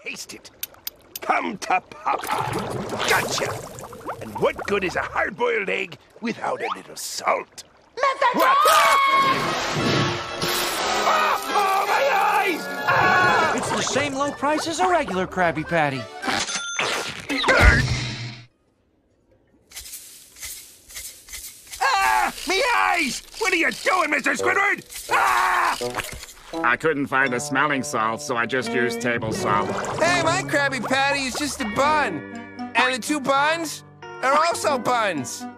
taste it. Come to Papa. Gotcha! And what good is a hard-boiled egg without a little salt? What? Oh, my eyes! Ah! It's the same low price as a regular Krabby Patty. Ah! Me eyes! What are you doing, Mr. Squidward? Ah! I couldn't find the smelling salt, so I just used table salt. Hey, my Krabby Patty is just a bun. And the two buns are also buns.